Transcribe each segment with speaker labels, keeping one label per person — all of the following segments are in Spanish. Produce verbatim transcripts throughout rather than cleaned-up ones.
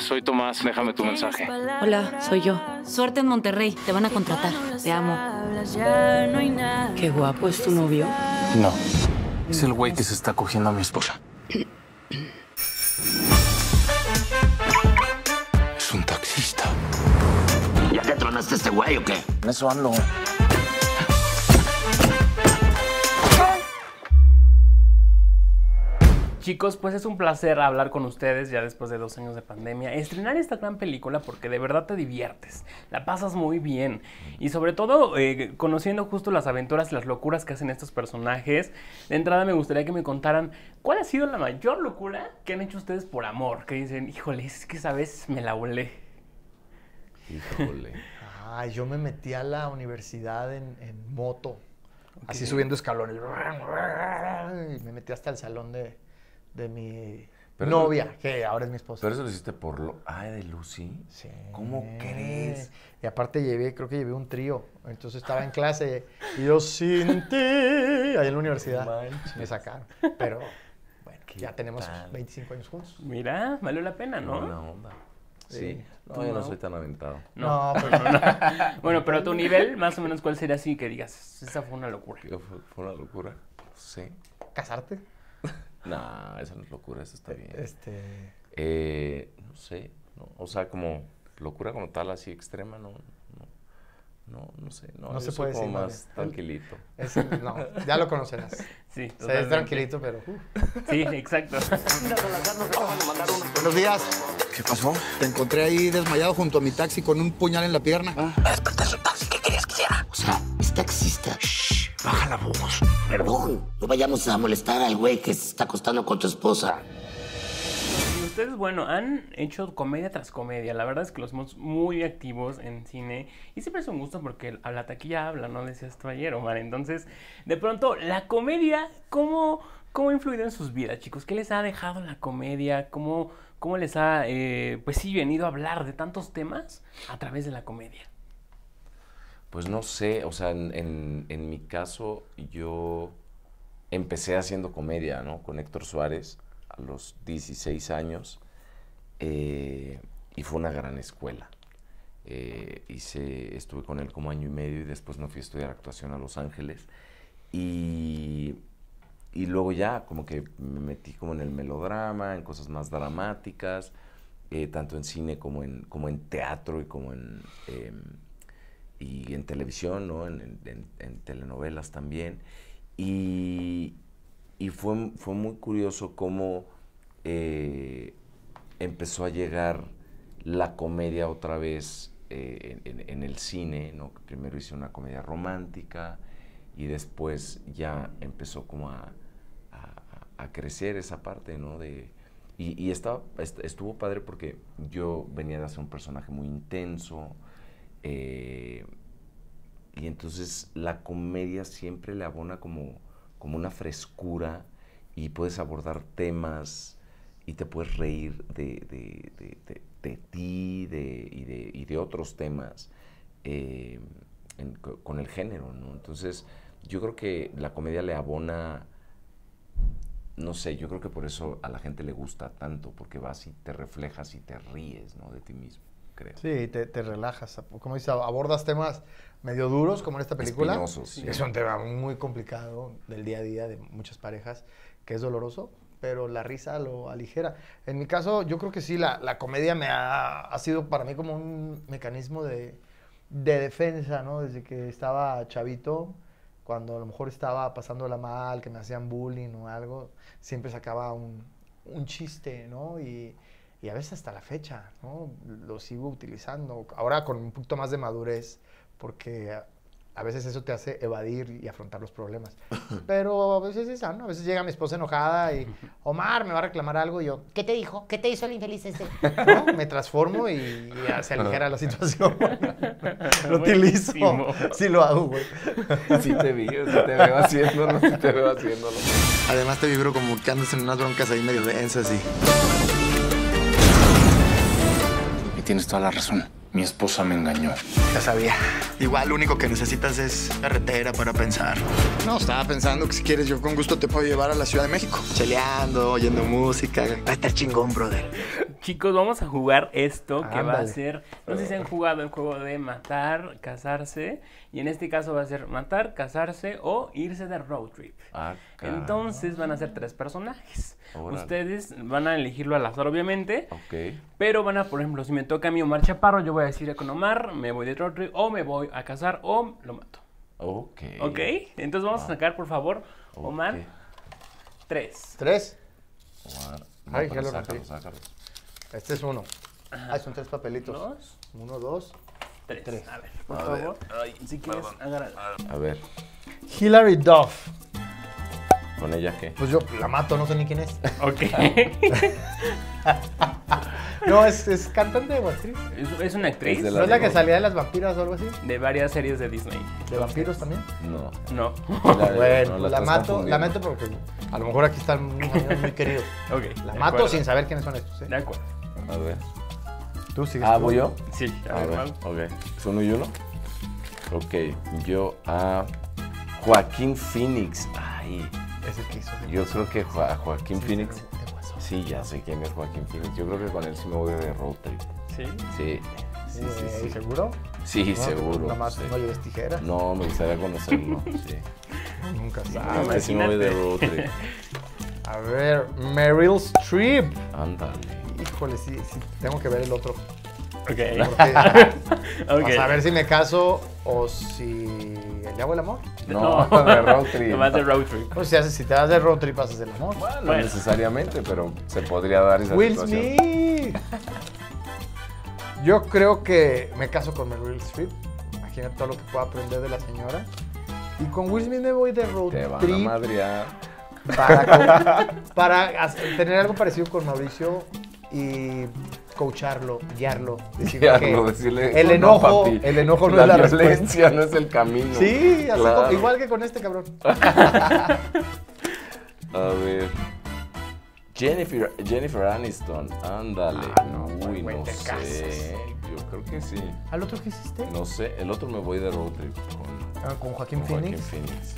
Speaker 1: soy Tomás, déjame tu mensaje.
Speaker 2: Hola, soy yo. Suerte en Monterrey, te van a contratar. Te amo. Qué guapo, ¿es tu novio?
Speaker 1: No, es el güey que se está cogiendo a mi esposa. Es un taxista.
Speaker 3: ¿Ya te tronaste este güey o qué?
Speaker 1: En eso ando.
Speaker 4: Chicos, pues es un placer hablar con ustedes ya después de dos años de pandemia. Estrenar esta gran película porque de verdad te diviertes, la pasas muy bien. Y sobre todo, eh, conociendo justo las aventuras y las locuras que hacen estos personajes. De entrada me gustaría que me contaran cuál ha sido la mayor locura que han hecho ustedes por amor. Que dicen, híjole, es que esa vez me la volé.
Speaker 5: Híjole.
Speaker 6: Ay, yo me metí a la universidad en, en moto, okay. Así subiendo escalones. Y me metí hasta el salón de... de mi pero novia, eso, que ahora es mi esposa.
Speaker 5: Pero eso lo hiciste por lo... Ay, ¿de Lucy?
Speaker 6: Sí.
Speaker 5: ¿Cómo crees?
Speaker 6: Y aparte llevé, creo que llevé un trío. Entonces estaba en clase y yo sin ti, ahí en la universidad. Manches. Me sacaron. Pero bueno, ya tenemos tal? veinticinco años juntos.
Speaker 4: Mira, valió la pena, ¿no?
Speaker 5: Buena onda. Sí. sí. No, yo no, no soy tan aventado.
Speaker 4: No, no pero no. Bueno, pero a tu nivel, más o menos, ¿cuál sería así que digas, esa fue una locura?
Speaker 5: Fue, fue una locura, sí.
Speaker 6: ¿Casarte?
Speaker 5: No, eso no es locura, eso está bien.
Speaker 6: Este...
Speaker 5: Eh, no sé, no, o sea, como locura como tal, así extrema, no, no, no, no sé. No,
Speaker 6: no se puede decir.
Speaker 5: Como más vale. Tranquilito.
Speaker 6: Es, no, ya lo conocerás.
Speaker 4: Sí,
Speaker 6: o sea, es tranquilito, pero... Uh.
Speaker 4: Sí, exacto.
Speaker 7: Buenos días.
Speaker 1: ¿Qué pasó?
Speaker 7: Te encontré ahí desmayado junto a mi taxi con un puñal en la pierna.
Speaker 3: Ah. Despertar su taxi, ¿qué querías que hiciera? O sea, es taxista. Shh.
Speaker 1: Baja la voz.
Speaker 3: Perdón, no vayamos a molestar al güey que se está acostando con tu esposa.
Speaker 4: Y ustedes, bueno, han hecho comedia tras comedia. La verdad es que los somos muy activos en cine. Y siempre es un gusto porque a la taquilla habla, ¿no? Decías tú ayer, Omar. Entonces, de pronto, la comedia, ¿cómo, cómo ha influido en sus vidas, chicos? ¿Qué les ha dejado la comedia? ¿Cómo, cómo les ha, eh, pues sí, venido a hablar de tantos temas a través de la comedia?
Speaker 5: Pues no sé, o sea, en, en, en mi caso yo empecé haciendo comedia, ¿no? Con Héctor Suárez a los dieciséis años eh, y fue una gran escuela. Eh, hice, estuve con él como año y medio y después me fui a estudiar actuación a Los Ángeles y, y luego ya como que me metí como en el melodrama, en cosas más dramáticas, eh, tanto en cine como en, como en teatro y como en... Eh, y en televisión, ¿no? En, en, en telenovelas también. Y, y fue, fue muy curioso cómo eh, empezó a llegar la comedia otra vez eh, en, en el cine, ¿no? Primero hice una comedia romántica y después ya empezó como a, a, a crecer esa parte, ¿no? De, y y estaba, estuvo padre porque yo venía de hacer un personaje muy intenso, Eh, y entonces la comedia siempre le abona como, como una frescura y puedes abordar temas y te puedes reír de, de, de, de, de ti de, y, de, y de otros temas eh, en, con el género, ¿no? Entonces yo creo que la comedia le abona, no sé, yo creo que por eso a la gente le gusta tanto, porque vas y te reflejas y te ríes, ¿no? De ti mismo. Creo.
Speaker 6: Sí, te, te relajas. Como dices, abordas temas medio duros, como en esta película.
Speaker 5: Espinosos, sí.
Speaker 6: Es un tema muy complicado del día a día de muchas parejas, que es doloroso, pero la risa lo aligera. En mi caso, yo creo que sí, la, la comedia me ha, ha sido para mí como un mecanismo de, de defensa, ¿no? Desde que estaba chavito, cuando a lo mejor estaba pasándola mal, que me hacían bullying o algo, siempre sacaba un, un chiste, ¿no? Y... Y a veces hasta la fecha, ¿no? Lo sigo utilizando. Ahora con un poquito más de madurez, porque a, a veces eso te hace evadir y afrontar los problemas. Pero a veces es sano. A veces llega mi esposa enojada y, Omar, me va a reclamar algo. Y yo, ¿qué te dijo? ¿Qué te hizo el infeliz este? ¿No? Me transformo y, y se aligera la situación. Lo utilizo. Sí lo hago, güey.
Speaker 5: Sí te vi, sí te veo haciéndolo, sí te veo haciéndolo.
Speaker 7: Además te vibro como que andas en unas broncas ahí medio densas y...
Speaker 1: Tienes toda la razón. Mi esposa me engañó.
Speaker 7: Ya sabía. Igual lo único que necesitas es carretera para pensar. No, estaba pensando que si quieres yo con gusto te puedo llevar a la Ciudad de México. Cheleando, oyendo música. Va a estar chingón, brother.
Speaker 4: Chicos, vamos a jugar esto que va a
Speaker 6: Ándale.
Speaker 4: ser, no sé si han jugado el juego de matar, casarse, y en este caso va a ser matar, casarse o irse de road trip.
Speaker 5: Ah, caray.
Speaker 4: Entonces van a ser tres personajes.
Speaker 5: Órale.
Speaker 4: Ustedes van a elegirlo al azar, obviamente,
Speaker 5: Ok.
Speaker 4: pero van a, por ejemplo, si me toca a mí Omar Chaparro, yo voy a decir con Omar, me voy de road trip, o me voy a casar, o lo mato.
Speaker 5: Ok.
Speaker 4: ¿Ok? Entonces vamos a sacar, por favor, Omar,
Speaker 5: Ok.
Speaker 4: tres.
Speaker 6: ¿Tres?
Speaker 5: Omar,
Speaker 6: Ay,
Speaker 5: no,
Speaker 6: ya
Speaker 5: pero
Speaker 6: lo
Speaker 5: sácalo,
Speaker 6: rompí.
Speaker 5: sácalo.
Speaker 6: Este es uno. Ah, son tres papelitos.
Speaker 4: Dos,
Speaker 6: Uno, dos.
Speaker 4: tres.
Speaker 6: Tres.
Speaker 4: A ver, por
Speaker 5: A
Speaker 4: favor,
Speaker 5: ver.
Speaker 4: si quieres, agárralo.
Speaker 5: A ver,
Speaker 6: Hilary Duff.
Speaker 5: ¿con ella qué?
Speaker 6: Pues yo la mato, no sé ni quién es.
Speaker 4: Ok.
Speaker 6: No, es, es cantante de actriz.
Speaker 4: es, es una actriz
Speaker 5: Es de
Speaker 6: ¿No es la que
Speaker 5: dos.
Speaker 6: salía de las vampiras o algo así?
Speaker 4: de varias series de Disney.
Speaker 6: ¿De vampiros también?
Speaker 5: No.
Speaker 4: No.
Speaker 5: La-
Speaker 6: Bueno,
Speaker 5: no,
Speaker 6: pues la
Speaker 5: estás
Speaker 6: mato,
Speaker 5: confundiendo.
Speaker 6: la mato porque a lo mejor aquí están unos amigos muy queridos.
Speaker 4: Ok.
Speaker 6: La
Speaker 4: de
Speaker 6: mato
Speaker 4: acuerdo.
Speaker 6: sin saber quiénes son estos, ¿eh?
Speaker 4: De acuerdo.
Speaker 5: A ver.
Speaker 6: Tú sigues.
Speaker 5: Ah,
Speaker 6: tú.
Speaker 5: ¿voy yo?
Speaker 4: Sí, a,
Speaker 5: A
Speaker 4: ver,
Speaker 5: ver,
Speaker 4: vamos.
Speaker 5: ok. ¿Es uno y uno? Ok, yo a Joaquín Phoenix. Ay,
Speaker 6: Es el que hizo. de-
Speaker 5: yo creo que Jo- a Joaquín
Speaker 6: Sí,
Speaker 5: Phoenix.
Speaker 6: de- de hueso.
Speaker 5: Sí, ya sé quién es Joaquín Phoenix. Yo creo que con él sí me voy de road trip.
Speaker 4: Sí.
Speaker 5: Sí, sí, sí,
Speaker 6: Güey,
Speaker 5: sí.
Speaker 6: ¿seguro?
Speaker 5: Sí,
Speaker 6: No,
Speaker 5: seguro.
Speaker 6: Nada más
Speaker 5: sí.
Speaker 6: no lleves tijeras.
Speaker 5: No, me gustaría conocerlo. Sí.
Speaker 6: Nunca
Speaker 5: Ah,
Speaker 6: sabes.
Speaker 5: que sí me voy de road trip.
Speaker 6: A ver, Meryl Streep.
Speaker 5: Ándale.
Speaker 6: Híjole, sí, sí, tengo que ver el otro.
Speaker 4: Ok.
Speaker 6: Porque,
Speaker 4: Ok.
Speaker 6: Para saber si me caso o si le hago el amor.
Speaker 5: No,
Speaker 4: No.
Speaker 5: de road trip.
Speaker 4: Nomás de road trip.
Speaker 6: Pues si, haces, si te das de road trip, haces el amor.
Speaker 5: Bueno, no
Speaker 4: Bueno.
Speaker 5: necesariamente, pero se podría dar esa
Speaker 6: Will
Speaker 5: situación.
Speaker 6: Smith. Yo creo que me caso con Meryl Streep. Imagínate todo lo que puedo aprender de la señora. Y con Will Smith me voy de road
Speaker 5: Te van a
Speaker 6: trip
Speaker 5: madrear.
Speaker 6: para, co- para hacer- tener algo parecido con Mauricio y coacharlo, guiarlo, decirle
Speaker 5: Guiarlo,
Speaker 6: que
Speaker 5: decirle,
Speaker 6: el
Speaker 5: "No,
Speaker 6: enojo,
Speaker 5: papi,
Speaker 6: el enojo no
Speaker 5: la
Speaker 6: es la respuesta.
Speaker 5: violencia no es el camino.
Speaker 6: Sí, así
Speaker 5: Claro.
Speaker 6: como- igual que con este cabrón.
Speaker 5: A ver. Jennifer, Jennifer Aniston, ándale.
Speaker 6: Ah, no,
Speaker 5: Uy,
Speaker 6: güey,
Speaker 5: no
Speaker 6: te
Speaker 5: sé.
Speaker 6: cases.
Speaker 5: Yo creo que sí.
Speaker 6: ¿Al otro que hiciste?
Speaker 5: No sé, el otro me voy de road trip con,
Speaker 6: Ah, con Joaquín
Speaker 5: con
Speaker 6: Phoenix.
Speaker 5: Joaquín Phoenix.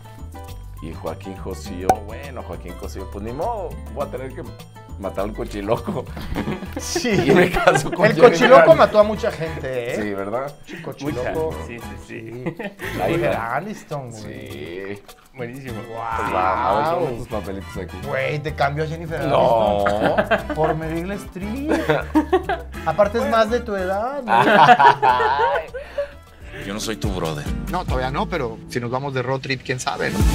Speaker 5: Y Joaquín Cosío, bueno, Joaquín Cosío, pues ni modo, voy a tener que matar al cochiloco.
Speaker 6: Sí.
Speaker 5: Y me caso con
Speaker 6: El
Speaker 5: Jennifer
Speaker 6: cochiloco
Speaker 5: Aniston.
Speaker 6: mató a mucha gente, ¿eh?
Speaker 5: Sí, ¿verdad?
Speaker 6: Cochiloco.
Speaker 4: Muchas. Sí, sí, sí.
Speaker 5: La
Speaker 6: Jennifer
Speaker 5: hija.
Speaker 6: Aniston, güey.
Speaker 5: Sí.
Speaker 4: Buenísimo.
Speaker 5: Pues va, a ver,
Speaker 6: Wow.
Speaker 5: ponme tus papelitos aquí.
Speaker 6: Güey, te cambió a Jennifer
Speaker 5: No.
Speaker 6: Aniston por Meryl Streep. Aparte es más de tu edad,
Speaker 5: Ah.
Speaker 6: güey.
Speaker 1: Yo no soy tu brother.
Speaker 7: No, todavía no, pero si nos vamos de road trip, quién sabe, ¿no?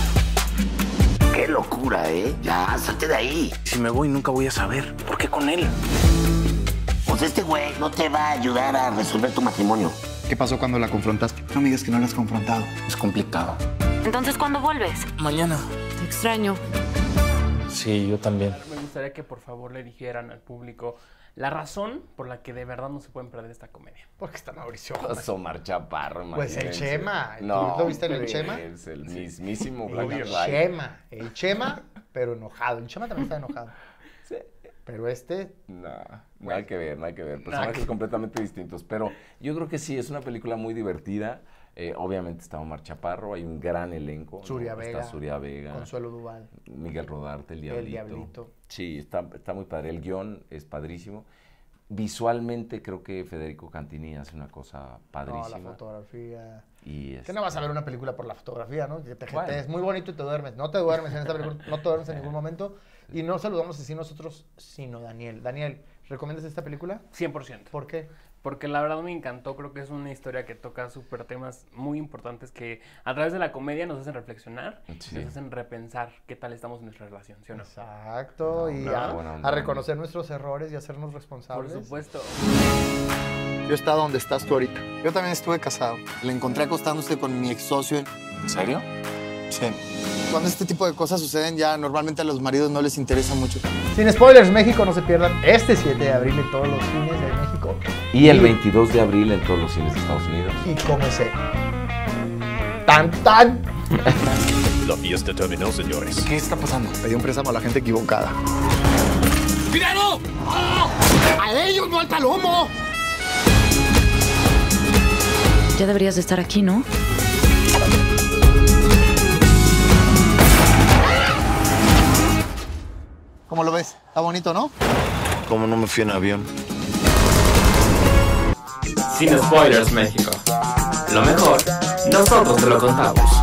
Speaker 3: Qué locura, ¿eh? Ya, salte de ahí.
Speaker 1: Si me voy, nunca voy a saber. ¿Por qué con él?
Speaker 3: Pues este güey no te va a ayudar a resolver tu matrimonio.
Speaker 7: ¿Qué pasó cuando la confrontaste? No me digas que no la has confrontado.
Speaker 1: Es complicado.
Speaker 2: Entonces, ¿cuándo vuelves?
Speaker 1: Mañana.
Speaker 2: Te extraño.
Speaker 1: Sí, yo también.
Speaker 4: Me gustaría que por favor le dijeran al público la razón por la que de verdad no se pueden perder esta comedia.
Speaker 6: Porque está Mauricio.
Speaker 5: Pues Omar Chaparro,
Speaker 6: Pues el
Speaker 5: imagínense.
Speaker 6: Chema. ¿Tú
Speaker 5: No,
Speaker 6: lo viste en el
Speaker 5: hombre,
Speaker 6: Chema?
Speaker 5: Es el mismísimo Black
Speaker 6: El
Speaker 5: and White.
Speaker 6: Chema. El Chema, pero enojado. El Chema también está enojado. Pero este,
Speaker 5: No, no hay que ver, no hay que ver. Personajes completamente distintos. Pero yo creo que sí, es una película muy divertida. Eh, obviamente está Omar Chaparro, hay un gran elenco. ¿no?
Speaker 6: Zuria Vega,
Speaker 5: Está Zuria Vega,
Speaker 6: Consuelo Duval.
Speaker 5: Miguel Rodarte, el Diablito.
Speaker 6: El Diablito.
Speaker 5: Sí, está, está muy padre. El guión es padrísimo. Visualmente creo que Federico Cantini hace una cosa
Speaker 6: No,
Speaker 5: padrísima.
Speaker 6: la fotografía.
Speaker 5: Y
Speaker 6: Que
Speaker 5: este,
Speaker 6: no vas a ver una película por la fotografía, ¿no? Que te
Speaker 5: Bueno.
Speaker 6: jetees. Muy bonito y te duermes. No te duermes en esta película, no te duermes en ningún momento. Y no saludamos así nosotros, sino Daniel. Daniel, ¿recomiendas esta película?
Speaker 4: cien por ciento.
Speaker 6: ¿Por qué?
Speaker 4: Porque la verdad me encantó, creo que es una historia que toca súper temas muy importantes que a través de la comedia nos hacen reflexionar,
Speaker 5: Sí.
Speaker 4: nos hacen repensar qué tal estamos en nuestra relación, ¿sí o no?
Speaker 6: Exacto.
Speaker 5: No,
Speaker 6: y
Speaker 5: no,
Speaker 6: a,
Speaker 5: buena
Speaker 6: a
Speaker 5: onda.
Speaker 6: reconocer nuestros errores y hacernos
Speaker 4: Por
Speaker 6: responsables.
Speaker 4: supuesto.
Speaker 7: Yo he estado donde estás tú ahorita. Yo también estuve casado. Le encontré acostándose con mi ex socio.
Speaker 1: ¿En serio?
Speaker 7: Sí. Cuando este tipo de cosas suceden, ya normalmente a los maridos no les interesa mucho.
Speaker 6: Sin spoilers, México, no se pierdan este siete de abril en todos los cines de México.
Speaker 5: y el veintidós de abril en todos los cines de Estados Unidos.
Speaker 6: Y cómese. ¡Tan, tan!
Speaker 8: La fiesta terminó, señores.
Speaker 1: ¿Qué está pasando?
Speaker 7: Pedí un préstamo a la gente equivocada.
Speaker 3: ¡A ellos, no al palomo!
Speaker 2: Ya deberías de estar aquí, ¿no?
Speaker 7: ¿Cómo lo ves? Está bonito, ¿no? ¿Cómo no me fui en avión?
Speaker 9: Sin Spoilers México. Lo mejor, nosotros te lo contamos.